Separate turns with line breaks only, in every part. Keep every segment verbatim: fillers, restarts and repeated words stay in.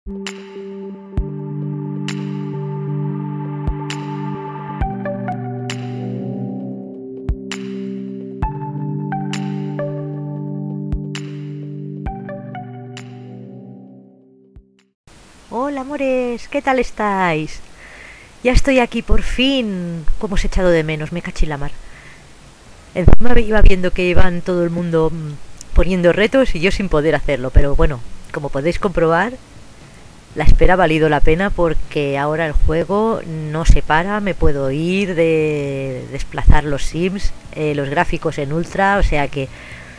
Hola amores, ¿qué tal estáis? Ya estoy aquí por fin. ¿Cómo os he echado de menos? Me caché la mar. Encima iba viendo que iban todo el mundo mm, poniendo retos y yo sin poder hacerlo. Pero bueno, como podéis comprobar, la espera ha valido la pena porque ahora el juego no se para. Me puedo ir, de desplazar los sims, eh, los gráficos en ultra. O sea que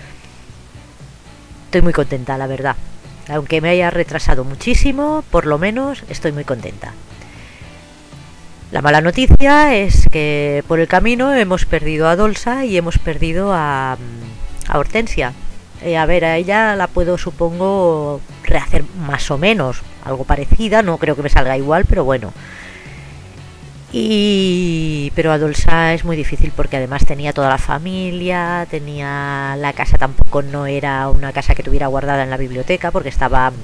estoy muy contenta, la verdad. Aunque me haya retrasado muchísimo, por lo menos estoy muy contenta. La mala noticia es que por el camino hemos perdido a Dolsa y hemos perdido a, a Hortensia. Eh, a ver, a ella la puedo, supongo, rehacer más o menos, algo parecida, no creo que me salga igual, pero bueno. Y pero a Dolsa es muy difícil porque además tenía toda la familia, tenía la casa, tampoco no era una casa que tuviera guardada en la biblioteca porque estaba,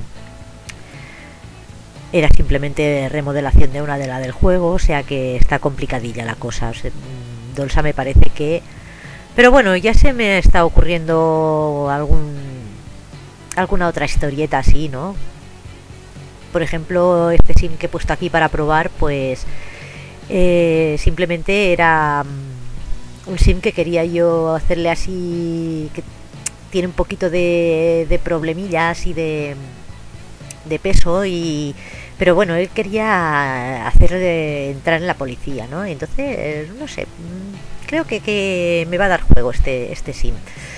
era simplemente remodelación de una de la del juego, o sea que está complicadilla la cosa. O sea, Dolsa me parece que, pero bueno, ya se me está ocurriendo algún alguna otra historieta así, ¿no? Por ejemplo, este sim que he puesto aquí para probar, pues Eh, simplemente era um, un sim que quería yo hacerle así, que tiene un poquito de, de problemillas y de, de peso, y pero bueno, él quería hacer eh, entrar en la policía, ¿no? Entonces, no sé, creo que, que me va a dar juego este, este sim.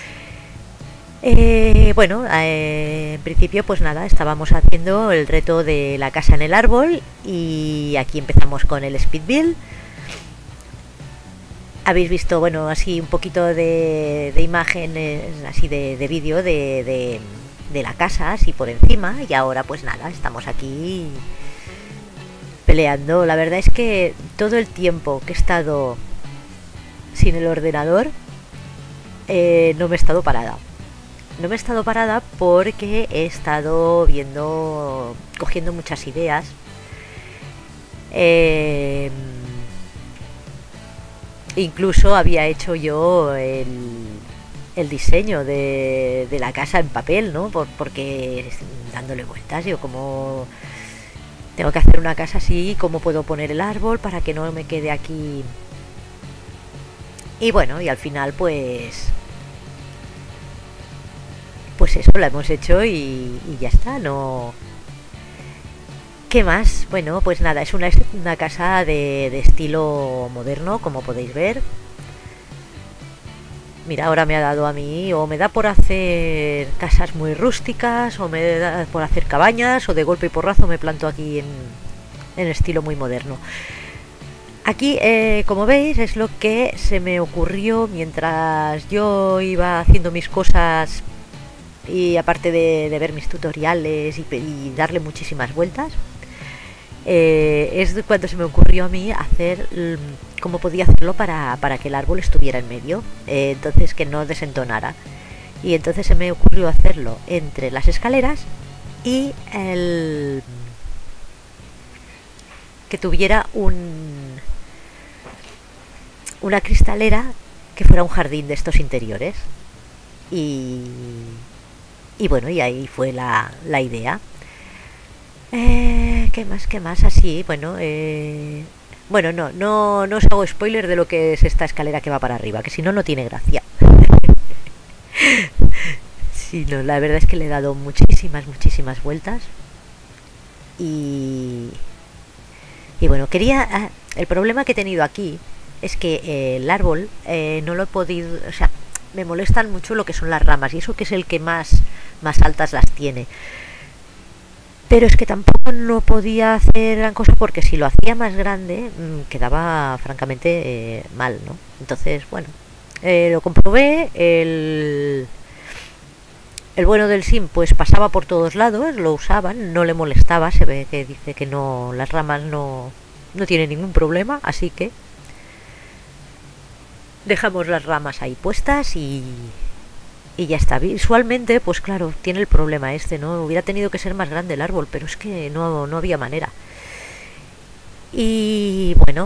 Eh, bueno, eh, en principio pues nada, estábamos haciendo el reto de la casa en el árbol y aquí empezamos con el speed build. Habéis visto, bueno, así un poquito de, de imágenes, así de, de vídeo de, de, de la casa, así por encima, y ahora pues nada, estamos aquí peleando. La verdad es que todo el tiempo que he estado sin el ordenador eh, no me he estado parada. No me he estado parada porque he estado viendo, cogiendo muchas ideas. Eh, incluso había hecho yo el, el diseño de, de la casa en papel, ¿no? Por, porque dándole vueltas, yo como tengo que hacer una casa así, cómo puedo poner el árbol para que no me quede aquí. Y bueno, y al final pues... pues eso, lo hemos hecho y, y ya está, no... ¿Qué más? Bueno, pues nada, es una, una casa de, de estilo moderno, como podéis ver. Mira, ahora me ha dado a mí, o me da por hacer casas muy rústicas, o me da por hacer cabañas, o de golpe y porrazo me planto aquí en, en estilo muy moderno. Aquí, eh, como veis, es lo que se me ocurrió mientras yo iba haciendo mis cosas. Y aparte de, de ver mis tutoriales y, y darle muchísimas vueltas, eh, es cuando se me ocurrió a mí hacer cómo podía hacerlo para, para que el árbol estuviera en medio, eh, entonces que no desentonara. Y entonces se me ocurrió hacerlo entre las escaleras y el que tuviera un una cristalera que fuera un jardín de estos interiores. Y Y bueno, y ahí fue la, la idea. Eh, ¿Qué más? ¿Qué más? Así, bueno, eh, bueno, no, no, no os hago spoiler de lo que es esta escalera que va para arriba, que si no, no tiene gracia. Sí, no, la verdad es que le he dado muchísimas, muchísimas vueltas. Y, y bueno, quería... El problema que he tenido aquí es que eh, el árbol eh, no lo he podido... O sea, me molestan mucho lo que son las ramas, y eso que es el que más, más altas las tiene. Pero es que tampoco no podía hacer gran cosa porque si lo hacía más grande mmm, quedaba francamente eh, mal, ¿no? Entonces, bueno, eh, lo comprobé. El, el bueno del sim pues pasaba por todos lados, lo usaban, no le molestaba. Se ve que dice que no, las ramas no, no tienen ningún problema, así que dejamos las ramas ahí puestas y, y ya está. Visualmente, pues claro, tiene el problema este, ¿no? Hubiera tenido que ser más grande el árbol, pero es que no, no había manera. Y bueno,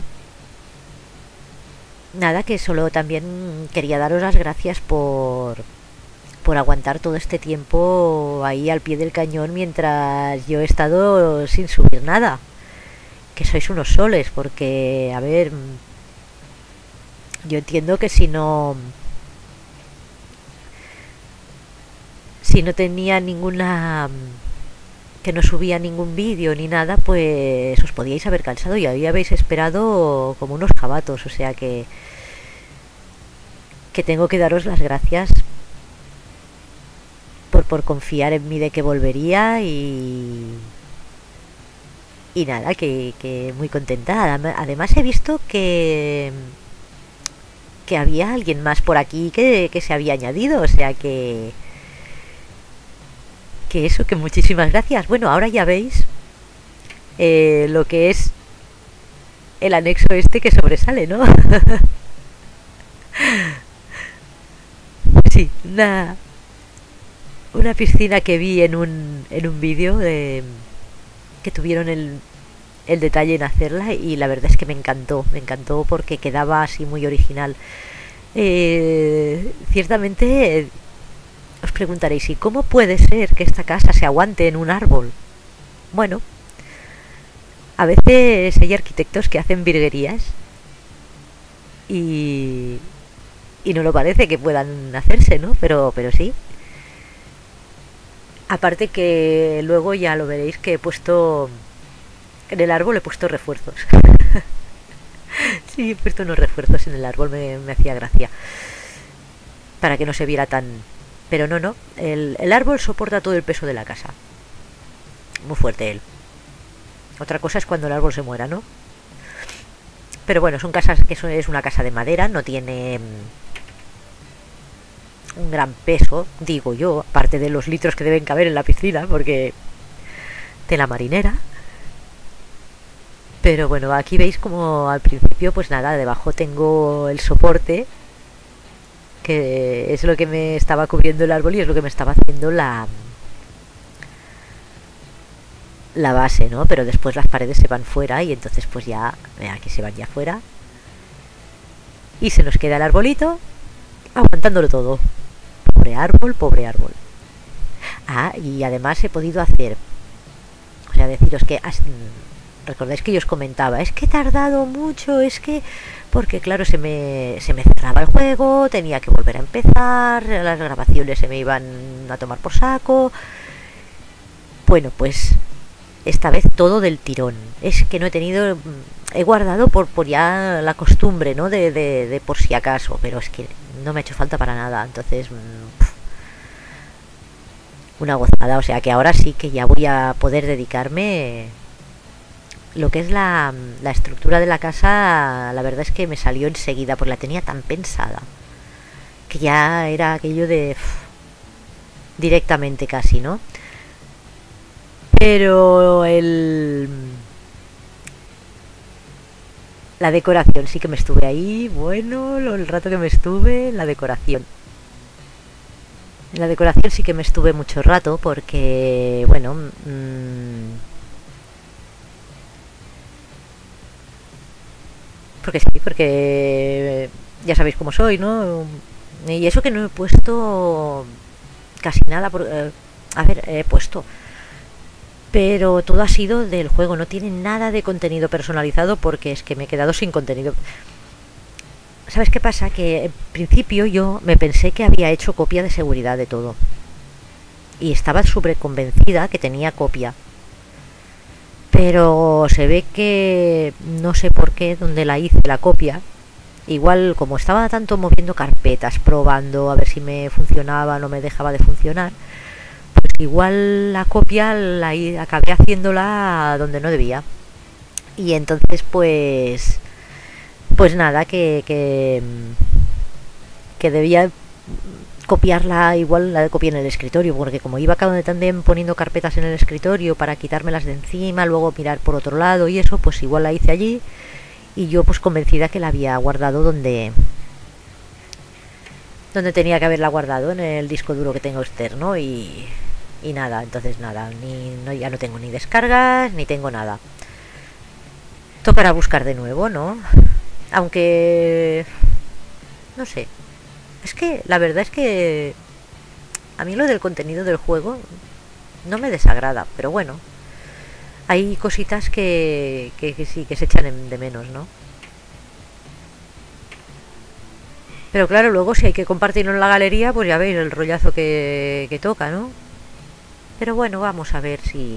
nada, que solo también quería daros las gracias por, por aguantar todo este tiempo ahí al pie del cañón mientras yo he estado sin subir nada. Que sois unos soles, porque, a ver, yo entiendo que si no... Si no tenía ninguna... que no subía ningún vídeo ni nada, pues os podíais haber cansado y ahí habéis esperado como unos jabatos, o sea que... que tengo que daros las gracias por, por confiar en mí de que volvería y... y nada, que, que muy contenta. Además he visto que... que había alguien más por aquí que, que se había añadido, o sea que... que eso, que muchísimas gracias. Bueno, ahora ya veis eh, lo que es el anexo este que sobresale, ¿no? Sí, una, una piscina que vi en un, en un vídeo de, que tuvieron el, el detalle en hacerla y la verdad es que me encantó, me encantó porque quedaba así muy original. Eh, ciertamente... Os preguntaréis, ¿y cómo puede ser que esta casa se aguante en un árbol? Bueno, a veces hay arquitectos que hacen virguerías y, y no lo parece que puedan hacerse, ¿no? Pero, pero sí. Aparte que luego ya lo veréis que he puesto... En el árbol he puesto refuerzos. Sí, he puesto unos refuerzos en el árbol, me, me hacía gracia. Para que no se viera tan... Pero no, no, el, el árbol soporta todo el peso de la casa. Muy fuerte él. Otra cosa es cuando el árbol se muera, ¿no? Pero bueno, son casas que eso es una casa de madera, no tiene un gran peso, digo yo, aparte de los litros que deben caber en la piscina, porque tela marinera. Pero bueno, aquí veis como al principio, pues nada, debajo tengo el soporte, que es lo que me estaba cubriendo el árbol y es lo que me estaba haciendo la la base, ¿no? Pero después las paredes se van fuera y entonces pues ya, aquí se van ya fuera y se nos queda el arbolito aguantándolo todo. Pobre árbol, pobre árbol. Ah, y además he podido hacer, o sea, deciros que has, recordáis que yo os comentaba, es que he tardado mucho, es que... Porque claro, se me, se me cerraba el juego, tenía que volver a empezar, las grabaciones se me iban a tomar por saco. Bueno, pues esta vez todo del tirón. Es que no he tenido... He guardado por, por ya la costumbre, ¿no? De, de, de por si acaso, pero es que no me ha hecho falta para nada. Entonces... Pff, una gozada, o sea que ahora sí que ya voy a poder dedicarme... Lo que es la, la estructura de la casa, la verdad es que me salió enseguida, porque la tenía tan pensada, que ya era aquello de... Pff, directamente casi, ¿no? Pero el... La decoración, sí que me estuve ahí, bueno, el rato que me estuve, la decoración. En la decoración sí que me estuve mucho rato, porque, bueno... Mmm, porque sí, porque ya sabéis cómo soy, ¿no? Y eso que no he puesto casi nada, por, eh, a ver, he puesto, pero todo ha sido del juego, no tiene nada de contenido personalizado porque es que me he quedado sin contenido. ¿Sabes qué pasa? Que en principio yo me pensé que había hecho copia de seguridad de todo y estaba súper convencida que tenía copia. Pero se ve que no sé por qué, donde la hice la copia, igual como estaba tanto moviendo carpetas, probando a ver si me funcionaba o no me dejaba de funcionar, pues igual la copia la acabé haciéndola donde no debía. Y entonces pues pues nada, que que, que debía copiarla, igual la copié en el escritorio, porque como iba también poniendo carpetas en el escritorio para quitármelas de encima, luego mirar por otro lado y eso, pues igual la hice allí y yo pues convencida que la había guardado donde donde tenía que haberla guardado, en el disco duro que tengo externo, y, y nada, entonces nada, ni, no, ya no tengo ni descargas, ni tengo nada. Tocará buscar de nuevo, ¿no? Aunque... no sé. Es que la verdad es que a mí lo del contenido del juego no me desagrada, pero bueno, hay cositas que, que, que sí, que se echan de menos, ¿no? Pero claro, luego si hay que compartirlo en la galería, pues ya veis el rollazo que, que toca, ¿no? Pero bueno, vamos a ver si...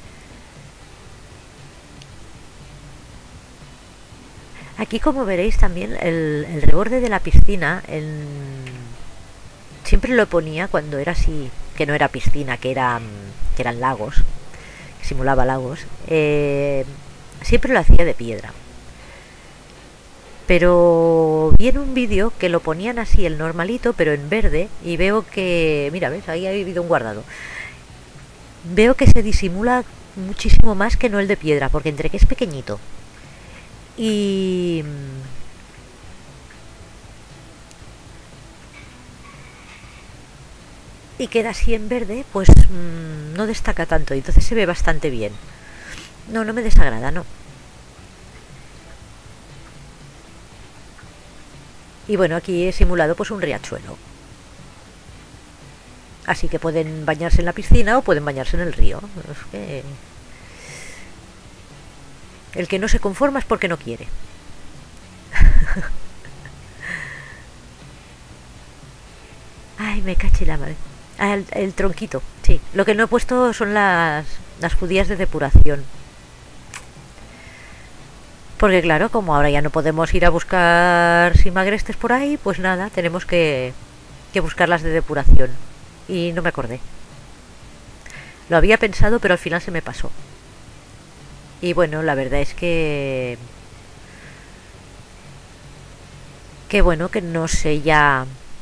Aquí, como veréis también, el, el reborde de la piscina, en... siempre lo ponía cuando era así, que no era piscina, que, era, que eran lagos, que simulaba lagos, eh, siempre lo hacía de piedra. Pero vi en un vídeo que lo ponían así, el normalito, pero en verde, y veo que, mira, ves, ahí ha habido un guardado. Veo que se disimula muchísimo más que no el de piedra, porque entre que es pequeñito y... y queda así en verde, pues mmm, no destaca tanto, y entonces se ve bastante bien. No, no me desagrada, no. Y bueno, aquí he simulado pues un riachuelo. Así que pueden bañarse en la piscina o pueden bañarse en el río. Es que... el que no se conforma es porque no quiere. Ay, me caché la madre. Ah, el, el tronquito, sí. Lo que no he puesto son las, las judías de depuración. Porque claro, como ahora ya no podemos ir a buscar simagrestes por ahí, pues nada, tenemos que, que buscar las de depuración. Y no me acordé. Lo había pensado, pero al final se me pasó. Y bueno, la verdad es que... que bueno, que no sé ya...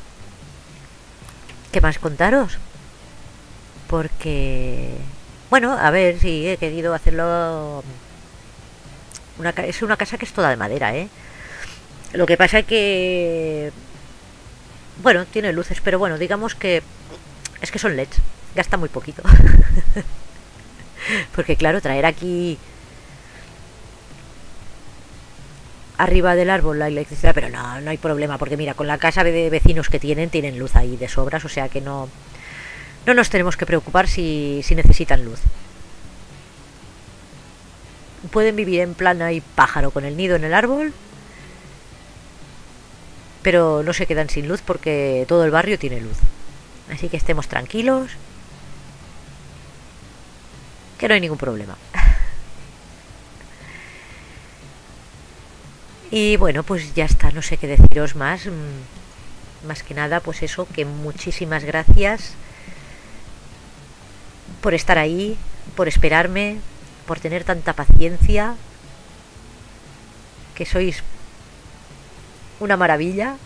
¿qué más contaros? Porque... bueno, a ver, sí, he querido hacerlo... Una, es una casa que es toda de madera, ¿eh? Lo que pasa es que... bueno, tiene luces, pero bueno, digamos que... es que son L E Ds. Gasta muy poquito. Porque claro, traer aquí... arriba del árbol la electricidad, pero no, no hay problema, porque mira, con la casa de vecinos que tienen, tienen luz ahí de sobras, o sea que no... no nos tenemos que preocupar si, si necesitan luz. Pueden vivir en plan ahí pájaro con el nido en el árbol, pero no se quedan sin luz porque todo el barrio tiene luz. Así que estemos tranquilos, que no hay ningún problema. Y bueno, pues ya está, no sé qué deciros más. Más que nada, pues eso, que muchísimas gracias por estar ahí, por esperarme, por tener tanta paciencia, que sois una maravilla.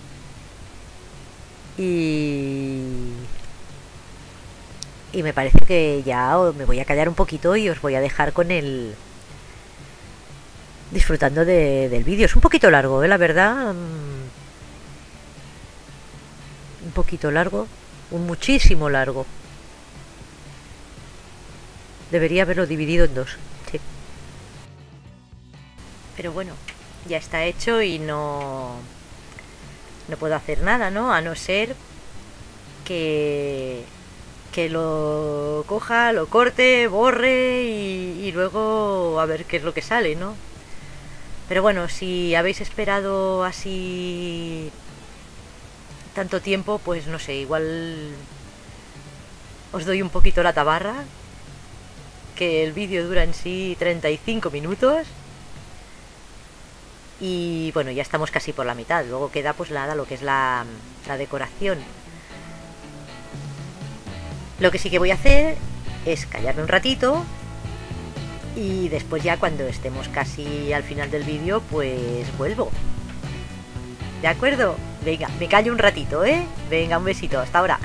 Y... y me parece que ya me voy a callar un poquito y os voy a dejar con el... disfrutando de, del vídeo. Es un poquito largo, ¿eh? La verdad. Un poquito largo. Un muchísimo largo. Debería haberlo dividido en dos. Sí. Pero bueno, ya está hecho y no... no puedo hacer nada, ¿no? A no ser que... que lo coja, lo corte, borre y, y luego a ver qué es lo que sale, ¿no? Pero bueno, si habéis esperado así tanto tiempo, pues no sé, igual os doy un poquito la tabarra, que el vídeo dura en sí treinta y cinco minutos y bueno, ya estamos casi por la mitad. Luego queda pues nada, lo que es la, la decoración. Lo que sí que voy a hacer es callarme un ratito y después ya cuando estemos casi al final del vídeo pues vuelvo. ¿De acuerdo? Venga, me callo un ratito, ¿eh? Venga, un besito, hasta ahora.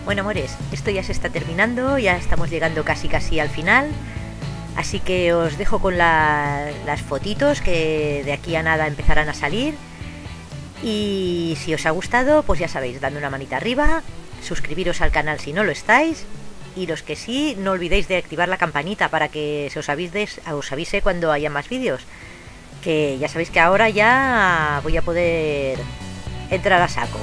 Bueno, amores, esto ya se está terminando, ya estamos llegando casi casi al final. Así que os dejo con la, las fotitos que de aquí a nada empezarán a salir. Y si os ha gustado, pues ya sabéis, dando una manita arriba, suscribiros al canal si no lo estáis. Y los que sí, no olvidéis de activar la campanita para que se os avise, os avise cuando haya más vídeos. Que ya sabéis que ahora ya voy a poder entrar a saco.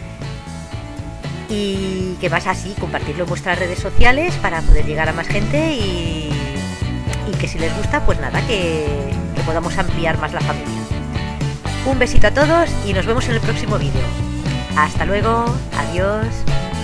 Y que más así, compartirlo en vuestras redes sociales para poder llegar a más gente y, y que si les gusta, pues nada, que, que podamos ampliar más la familia. Un besito a todos y nos vemos en el próximo vídeo. Hasta luego, adiós.